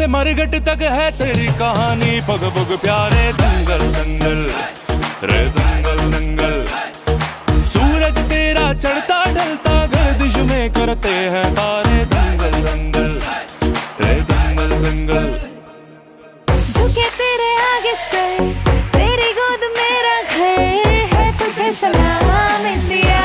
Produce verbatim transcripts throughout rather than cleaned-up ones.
मरघट तक है तेरी कहानी। पग पग प्यारे दंगल दंगल रे दंगल दंगल। सूरज तेरा चढ़ता ढलता गर्दिश में करते हैं तारे। दंगल दंगल रे दंगल दंगल। झुके तेरे आगे सर, तेरी गोद मेरा घर है, तुझे सलाम इंडिया।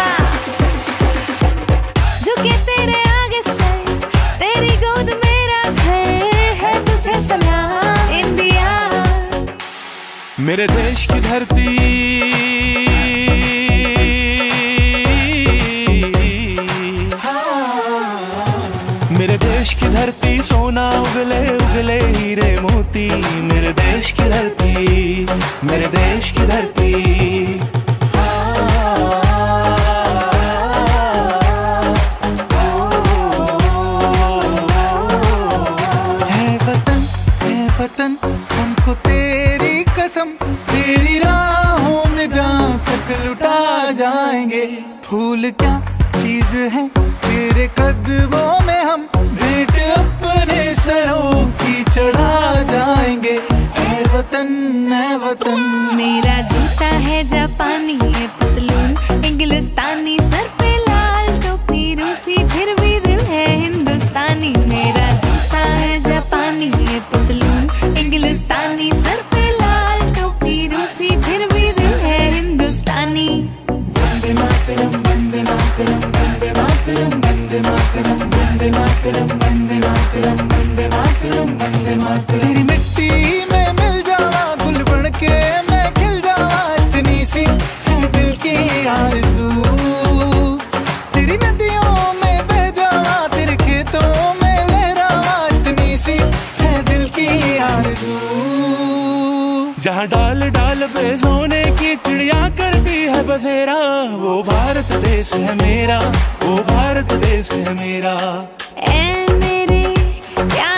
झुके तेरे आगे सर, तेरी गोद मेरा घर है, तुझे सलाम इंडिया। मेरे देश की धरती मेरे देश की धरती सोना उगले उगले हीरे मोती। मेरे देश की धरती मेरे देश की धरती। है वतन है वतन हमको तेरी कसम, तेरी राहों में जहाँ तक लुटा जाएंगे। फूल क्या चीज है तेरे कदमों में, हम भेंट अपने सरों की चढ़ा जाएंगे। है वतन है वतन। मेरा जूता है जापानी, है पतलून इंग्लिस्तानी, सर पे लाल टोपी रूसी, फिर भी दिल है हिंदुस्तानी। मेरा जूता है जापानी, है पतलून इंग्लिस्तानी, सर पे लाल टोपी रूसी, फिर भी दिल है हिंदुस्तानी। वंदे मातरम वंदे मातरम वंदे मातरम वंदे मातरम वंदे मातरम वंदे मातरम वंदे मातरम वंदे मातरम। तेरी मिट्टी में मिल जावा, गुल बन के मैं खिल जावा, इतनी सी है दिल की आरज़ू। तेरी नदियों में बह जावा, तेरे खेतों में लहरावा, इतनी सी है दिल की आरज़ू। जहाँ डाल डाल पे सोने की चिड़िया करती है बसेरा, वो भारत देश है मेरा, वो भारत देश है मेरा। ए मेरे प्यारे